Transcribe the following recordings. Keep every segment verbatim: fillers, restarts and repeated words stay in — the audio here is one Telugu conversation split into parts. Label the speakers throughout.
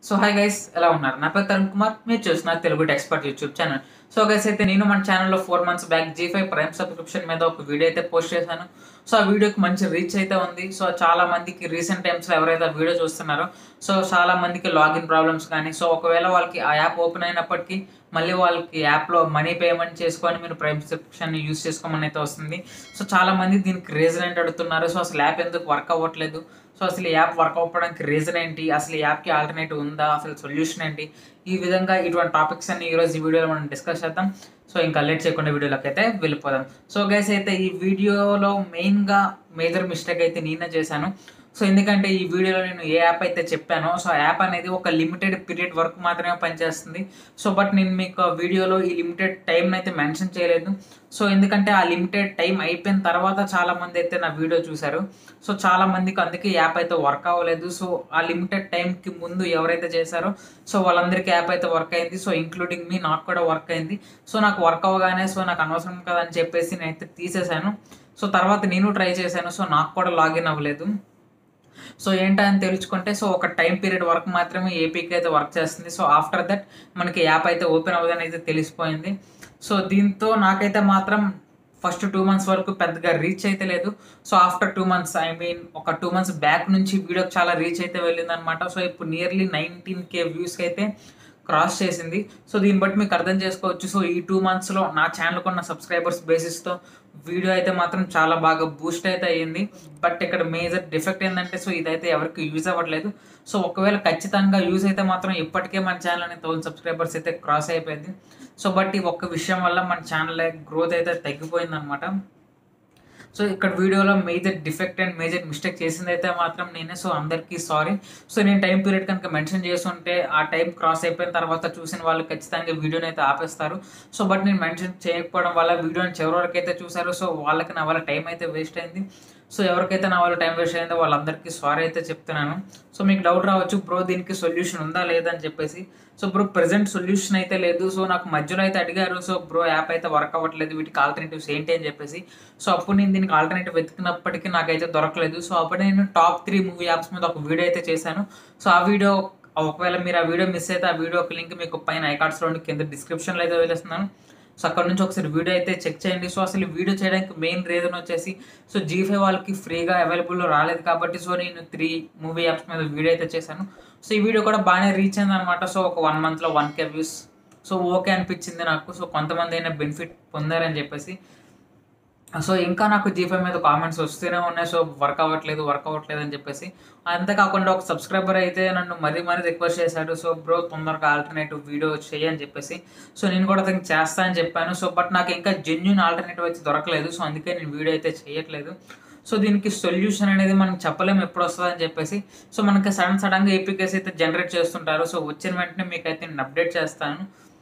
Speaker 1: సో హాయ్ గైస్, ఎలా ఉన్నారు? నా పేరు తరుణ్ కుమార్. మీరు చూస్తున్నారు Telugu expert YouTube channel. So guys, అయితే నేను మన ఛానల్లో four months back Zee five prime subscription మీద ఒక వీడియో అయితే పోస్ట్ చేశాను. సో ఆ వీడియోకి మంచి రీచ్ అయితే ఉంది. సో చాలా మందికి రీసెంట్ టైమ్స్లో ఎవరైతే ఆ వీడియో చూస్తున్నారో సో చాలా మందికి లాగిన్ ప్రాబ్లమ్స్ కానీ, సో ఒకవేళ వాళ్ళకి ఆ యాప్ ఓపెన్ అయినప్పటికీ మళ్ళీ వాళ్ళకి యాప్లో మనీ పేమెంట్ చేసుకొని మీరు ప్రైమ్ సబ్స్క్రిప్షన్ యూస్ చేసుకోమని అయితే వస్తుంది. సో చాలా మంది దీనికి రీజన్ ఏంటి అడుగుతున్నారు. సో అసలు యాప్ ఎందుకు వర్క్ అవ్వట్లేదు, సో అసలు ఈ యాప్ వర్క్ అవ్వడానికి రీజన్ ఏంటి, అసలు ఈ యాప్కి ఆల్టర్నేటివ్ ఉందా, అసలు సొల్యూషన్ ఏంటి, ఈ విధంగా ఇటువంటి టాపిక్స్ అన్ని ఈరోజు ఈ వీడియోలో మనం డిస్కస్ చేద్దాం. సో ఇంకా లేట్ చేయకుండా వీడియోలోకి అయితే వెళ్ళిపోదాం. సో గైస్, అయితే ఈ వీడియోలో మెయిన్గా మేజర్ మిస్టేక్ అయితే నేనే చేశాను. సో ఎందుకంటే ఈ వీడియోలో నేను ఏ యాప్ అయితే చెప్పానో సో ఆ యాప్ అనేది ఒక లిమిటెడ్ పీరియడ్ వరకు మాత్రమే పనిచేస్తుంది. సో బట్ నేను మీకు వీడియోలో ఈ లిమిటెడ్ టైంని అయితే మెన్షన్ చేయలేదు. సో ఎందుకంటే ఆ లిమిటెడ్ టైం అయిపోయిన తర్వాత చాలా మంది అయితే నా వీడియో చూశారు. సో చాలా మందికి అందుకే యాప్ అయితే వర్క్ అవ్వలేదు. సో ఆ లిమిటెడ్ టైంకి ముందు ఎవరైతే చేశారో సో వాళ్ళందరికీ యాప్ అయితే వర్క్ అయింది. సో ఇంక్లూడింగ్ మీ, నాకు కూడా వర్క్ అయింది. సో నాకు వర్క్ అవ్వగానే సో నాకు అనవసరం కదా అని చెప్పేసి నేనైతే తీసేశాను. సో తర్వాత నేను ట్రై చేశాను. సో నాకు కూడా లాగిన్ అవ్వలేదు. సో ఏంటని తెలుసుకుంటే సో ఒక టైం పీరియడ్ వరకు మాత్రమే ఏపీకి అయితే వర్క్ చేస్తుంది. సో ఆఫ్టర్ దట్ మనకి యాప్ అయితే ఓపెన్ అవ్వదని అయితే తెలిసిపోయింది. సో దీంతో నాకైతే మాత్రం ఫస్ట్ టూ మంత్స్ వరకు పెద్దగా రీచ్ అయితే లేదు. So after two months I mean ఒక టూ మంత్స్ బ్యాక్ నుంచి వీడియోకి చాలా రీచ్ అయితే వెళ్ళింది అనమాట. సో ఇప్పుడు నియర్లీ నైన్టీన్ కే వ్యూస్కి అయితే క్రాస్ చేసింది. సో దీన్ని బట్టి మీకు అర్థం చేసుకోవచ్చు. సో ఈ టూ మంత్స్లో నా ఛానల్కి ఉన్న సబ్స్క్రైబర్స్ బేసిస్తో వీడియో అయితే మాత్రం చాలా బాగా బూస్ట్ అయితే అయ్యింది. బట్ ఇక్కడ మేజర్ డిఫెక్ట్ ఏంటంటే సో ఇదైతే ఎవరికి యూజ్ అవ్వట్లేదు. సో ఒకవేళ ఖచ్చితంగా యూజ్ అయితే మాత్రం ఇప్పటికే మన ఛానల్ అనేది థౌసండ్ సబ్స్క్రైబర్స్ అయితే క్రాస్ అయిపోయింది. సో బట్ ఈ ఒక్క విషయం వల్ల మన ఛానల్ గ్రోత్ అయితే తగ్గిపోయింది అనమాట. సో ఇక్కడ వీడియోలో major defect and major mistake చేసింది అయితే మాత్రం నేనే. సో అందరికీ సారీ. సో నేను టైం పీరియడ్ కనుక మెన్షన్ చేస్తుంటే ఆ టైం క్రాస్ అయిపోయిన తర్వాత చూసిన వాళ్ళు ఖచ్చితంగా వీడియోని అయితే ఆపేస్తారు. సో బట్ నేను మెన్షన్ చేయకపోవడం వల్ల వీడియోని చివరి వరకు అయితే చూసారు. సో వాళ్ళకి నా వల్ల టైం అయితే వేస్ట్ అయింది. సో ఎవరికైతే నా వల్ల టైం వేస్ట్ అయిందో వాళ్ళందరికీ సారీ అయితే చెప్తున్నాను. సో మీకు డౌట్ రావచ్చు, బ్రో దీనికి సొల్యూషన్ ఉందా లేదా అని చెప్పేసి. సో బ్రో ప్రెజెంట్ సొల్యూషన్ అయితే లేదు. సో నాకు మధ్యలో అయితే అడిగారు, సో బ్రో యాప్ అయితే వర్క్ అవ్వట్లేదు, వీటికి ఆల్టర్నేటివ్స్ ఏంటి అని చెప్పేసి. సో అప్పుడు నేను దీనికి ఆల్టర్నేటివ్ వెతికినప్పటికీ నాకైతే దొరకలేదు. సో అప్పుడు నేను టాప్ త్రీ మూవీ యాప్స్ మీద ఒక వీడియో అయితే చేశాను. సో ఆ వీడియో ఒకవేళ మీరు ఆ వీడియో మిస్ అయితే ఆ వీడియో ఒక లింక్ మీకు పైన ఐకార్డ్స్లో కింద డిస్క్రిప్షన్లో అయితే వదిలేస్తున్నాను. సో అక్కడ నుంచి ఒకసారి వీడియో అయితే చెక్ చేయండి. సో అసలు వీడియో చేయడానికి మెయిన్ రీజన్ వచ్చేసి సో జీ ఫైవ్ వాళ్ళకి ఫ్రీగా అవైలబుల్లో రాలేదు కాబట్టి సో నేను త్రీ మూవీ యాప్స్ మీద వీడియో అయితే చేశాను. సో ఈ వీడియో కూడా బాగానే రీచ్ అయింది అనమాట. సో ఒక వన్ మంత్లో one K views. So okay అనిపించింది నాకు. సో కొంతమంది అయినా బెనిఫిట్ పొందారని చెప్పేసి. సో ఇంకా నాకు జీ ఫైవ్ మీద కామెంట్స్ వస్తూనే ఉన్నాయి, సో వర్క్ అవ్వట్లేదు వర్క్ అవ్వట్లేదు అని చెప్పేసి. అంతేకాకుండా ఒక సబ్స్క్రైబర్ అయితే నన్ను మరీ మరీ రిక్వెస్ట్ చేశాడు, సో బ్రో తొందరగా ఆల్టర్నేటివ్ వీడియో చేయని చెప్పేసి. సో నేను కూడా అతనికి చేస్తా అని చెప్పాను. సో బట్ నాకు ఇంకా జెన్యూన్ ఆల్టర్నేటివ్ అయితే దొరకలేదు. సో అందుకే నేను వీడియో అయితే చేయట్లేదు. సో దీనికి సొల్యూషన్ అనేది మనం చెప్పలేము ఎప్పుడు వస్తుంది అని చెప్పేసి. సో మనకి సడన్ సడన్గా ఏపీకేస్ అయితే జనరేట్ చేస్తుంటారు. సో వచ్చిన వెంటనే మీకు అయితే నేను అప్డేట్ చేస్తాను.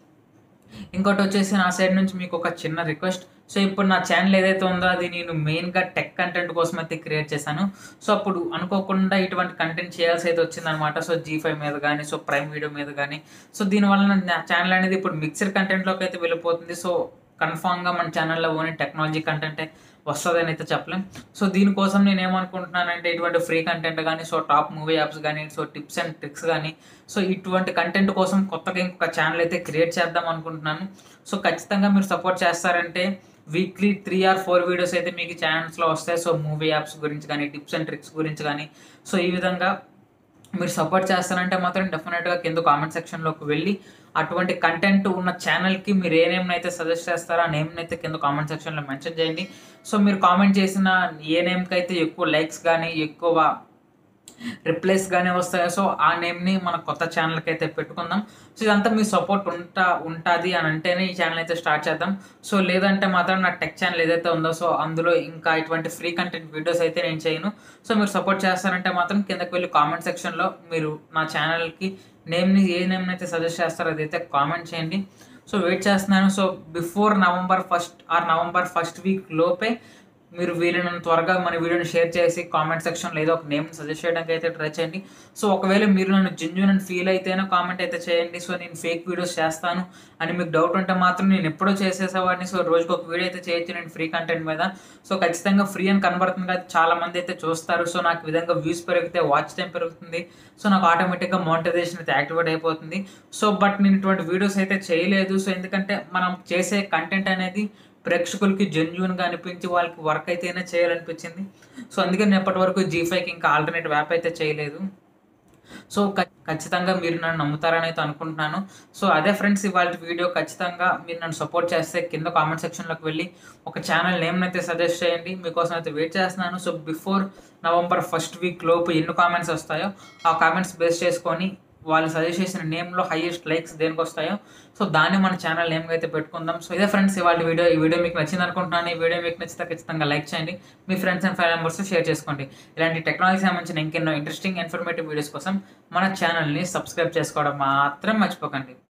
Speaker 1: ఇంకోటి వచ్చేసి నా సైడ్ నుంచి మీకు ఒక చిన్న రిక్వెస్ట్. సో ఇప్పుడు నా ఛానల్ ఏదైతే ఉందో అది నేను మెయిన్గా టెక్ కంటెంట్ కోసం అయితే క్రియేట్ చేశాను. సో అప్పుడు అనుకోకుండా ఇటువంటి కంటెంట్ చేయాల్సి అయితే వచ్చిందనమాట. సో జీ ఫైవ్ మీద కానీ, సో ప్రైమ్ వీడియో మీద కానీ. సో దీనివల్ల నా ఛానల్ అనేది ఇప్పుడు మిక్సర్ కంటెంట్లోకి అయితే వెళ్ళిపోతుంది. సో కన్ఫామ్గా మన ఛానల్లో ఓన్లీ టెక్నాలజీ కంటెంటే వస్తుందని అయితే చెప్పలేం. సో దీనికోసం నేను ఏమనుకుంటున్నానంటే ఇటువంటి ఫ్రీ కంటెంట్ కానీ, సో టాప్ మూవీ యాప్స్ కానీ, సో టిప్స్ అండ్ ట్రిక్స్ కానీ, సో ఇటువంటి కంటెంట్ కోసం కొత్తగా ఇంకొక ఛానల్ అయితే క్రియేట్ చేద్దాం అనుకుంటున్నాను. సో ఖచ్చితంగా మీరు సపోర్ట్ చేస్తారంటే weekly three or four videos అయితే మీకు ఛానల్స్లో వస్తాయి. సో మూవీ యాప్స్ గురించి కానీ, టిప్స్ అండ్ ట్రిక్స్ గురించి కానీ. సో ఈ విధంగా మీరు సపోర్ట్ చేస్తారంటే మాత్రం డెఫినెట్గా కింద కామెంట్ సెక్షన్లోకి వెళ్ళి అటువంటి కంటెంట్ ఉన్న ఛానల్కి మీరు ఏ నేమ్ని అయితే సజెస్ట్ చేస్తారో ఆ నేమ్ని అయితే కింద కామెంట్ సెక్షన్లో మెన్షన్ చేయండి. సో మీరు కామెంట్ చేసిన ఏ నేమ్కి అయితే ఎక్కువ లైక్స్ కానీ, ఎక్కువ రిప్లైస్ కానీ వస్తాయో సో ఆ నేమ్ని మన కొత్త ఛానల్కి అయితే పెట్టుకుందాం. సో ఇదంతా మీ సపోర్ట్ ఉంటా ఉంటుంది అని అంటేనే ఈ ఛానల్ అయితే స్టార్ట్ చేద్దాం. సో లేదంటే మాత్రం నా టెక్ ఛానల్ ఏదైతే ఉందో సో అందులో ఇంకా ఇటువంటి ఫ్రీ కంటెంట్ వీడియోస్ అయితే నేను చేయను. సో మీరు సపోర్ట్ చేస్తారంటే మాత్రం కిందకి వెళ్ళి కామెంట్ సెక్షన్లో మీరు నా ఛానల్కి నేమ్ని ఏ నేమ్ని అయితే సజెస్ట్ చేస్తారో అదైతే కామెంట్ చేయండి. సో వెయిట్ చేస్తున్నాను. So before November first or November first week లోపే మీరు వీలైనంత త్వరగా మన వీడియోని షేర్ చేసి కామెంట్ సెక్షన్‌లో ఏదో ఒక నేమ్‌ని సజెస్ట్ చేయడానికి అయితే ట్రై చేయండి. సో, ఒకవేళ మీరు నన్ను జెన్యూన్ అని ఫీల్ అయితేనే కామెంట్ అయితే చేయండి. సో, నేను ఫేక్ వీడియోస్ చేస్తాను అని మీకు డౌట్ ఉంటే మాత్రం నేను ఎప్పుడో చేసేసేవాడిని. సో, రోజుకి ఒక వీడియో అయితే చేయొచ్చు నేను ఫ్రీ కంటెంట్ మీద. సో, ఖచ్చితంగా ఫ్రీ అని కనబడుతుంది కదా! చాలామంది అయితే చూస్తారు. సో, నాకు ఈ విధంగా వ్యూస్ పెరిగితే వాచ్ టైమ్ పెరుగుతుంది. సో, నాకు ఆటోమేటిక్‌గా మోనిటైజేషన్ అయితే యాక్టివేట్ అయిపోతుంది. సో, బట్ నేను ఇటువంటి వీడియోస్ అయితే చేయలేదు. సో, ఎందుకంటే మనం చేసే కంటెంట్ అనేది ప్రేక్షకులకి జెన్యూన్‌గా అనిపించి వాళ్ళకి వర్క్ అయితేనే చేయాలనిపించింది. సో, అందుకే నేను ఇప్పటి వరకు జీ ఫైవ్‌కి ఇంకా ఆల్టర్‌నేటివ్ యాప్ అయితే చేయలేదు. సో, ఖ ఖచ్చితంగా మీరు నన్ను నమ్ముతారని అయితే అనుకుంటున్నాను. సో, అదే ఫ్రెండ్స్ ఇవాల్టి వీడియో. ఖచ్చితంగా మీరు నన్ను సపోర్ట్ చేస్తే కింద కామెంట్ సెక్షన్‌లోకి వెళ్ళి ఒక ఛానల్ నేమ్‌ని అయితే సజెస్ట్ చేయండి. మీకోసం అయితే వెయిట్ చేస్తున్నాను. So, before November first week లోపు ఎన్ని కామెంట్స్ వస్తాయో ఆ కామెంట్స్ బేస్ చేసుకొని వాళ్ళు సజెస్ట్ చేసిన నేమ్‌లో హైయెస్ట్ లైక్స్ దేనికొస్తాయో సో, దాన్ని మన ఛానల్ నేమ్‌గా అయితే పెట్టుకుందాం. సో, ఇదే ఫ్రెండ్స్ ఇవాల్టి వీడియో. ఈ వీడియో మీకు నచ్చిందనుకుంటున్నాను. ఈ వీడియో మీకు నచ్చితే ఖచ్చితంగా లైక్ చేయండి. మీ ఫ్రెండ్స్ అండ్ ఫ్యామిలీ మెంబర్స్‌తో షేర్ చేసుకోండి. ఇలాంటి టెక్నాలజీకి సంబంధించిన ఇంకెన్నో ఇంట్రెస్టింగ్ ఇన్ఫర్మేటివ్ వీడియోస్ కోసం మన ఛానల్‌ని సబ్స్క్రైబ్ చేసుకోవడం మాత్రం మర్చిపోకండి.